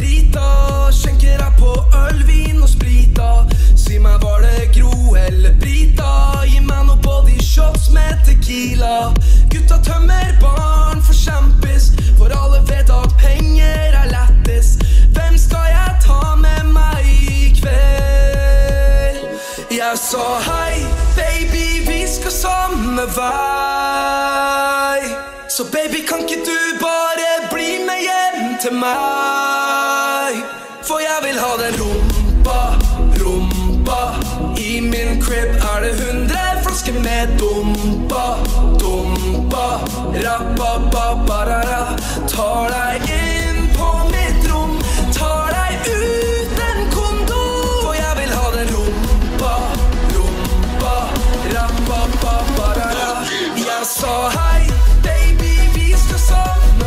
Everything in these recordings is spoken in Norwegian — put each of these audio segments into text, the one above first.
drita. Skjenker jeg på øl, vin og sprita. Si meg, var det Gro eller Brita? Gi meg noe body shots med tequila. Gutta tømmer barn for kjempis, for alle vet at penger er lettest. Hvem skal jeg ta med meg i kveld? Jeg sa hei, baby, vi skal samme vei. Så baby, kan ikke du bare bli med hjem til meg? For jeg vil ha den rumpa, rumpa. I min crib er det 100 flasker med dumpa, dumpa. Rappa-ba-ba-ra-ra. Tar deg inn på mitt rom, tar deg uten kondom. For jeg vil ha den rumpa, rumpa. Rappa-ba-ba-ra-ra. Jeg sa hei, baby, vi skal samme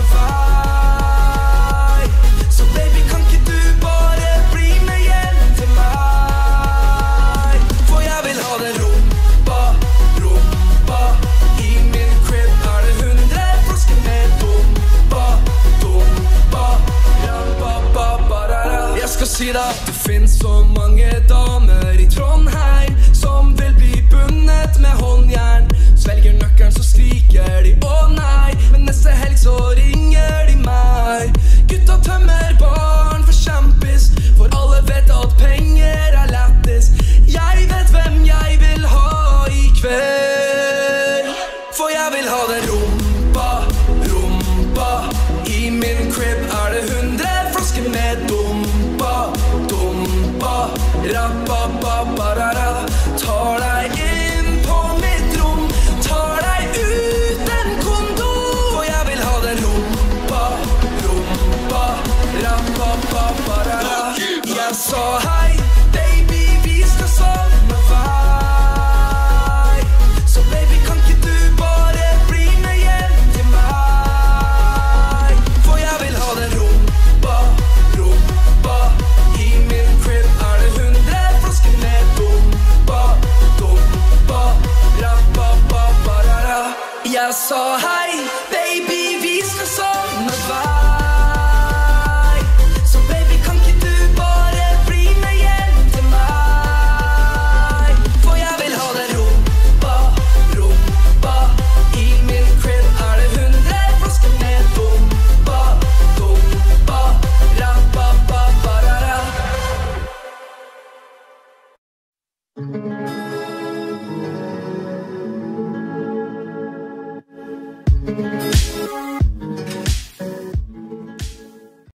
vei. Så baby, kan ikke du bare bli med hjem til meg? For jeg vil ha den rumpa, rumpa. I min crib er det 100 flasker med dumpa, dumpa. Rappa-ba-ba-ra-ra. Jeg skal si deg at det finnes så mange damer i Trondheim som vil bli bundet med håndjern. Svelger nøkkelen så skriker de å nei, men neste helg så ringer de meg. Gutta tømmer barn for kjempis, for alle vet at penger er lettest. Jeg vet hvem jeg vil ha i kveld, for jeg vil ha den rumpa, rumpa. I min crib er det 100 flasker med dumpa, dumpa. Rappa-ba-ba-ra-ra. Tar deg inn på mitt rom, tar deg uten kondom. For jeg vil ha den rumpa, rumpa. Rappa-ba-ba-ra-ra. Jeg sa hei, baby, vi skal samme vei. Så baby, kan ikke du bare bli med hjem til meg? For jeg vil ha den rumpa, rumpa. I min crib er det 100 flasker med dumpa, dumpa. Rappa-ba-ba-ra-ra. Jeg sa hei, baby, vi skal samme vei. Så baby, kan ikke du bare bli med hjem til meg? For jeg vil ha den rumpa, rumpa. I min crib er det 100 flasker med dumpa, dumpa. Rappa-ba-ba-ra-ra.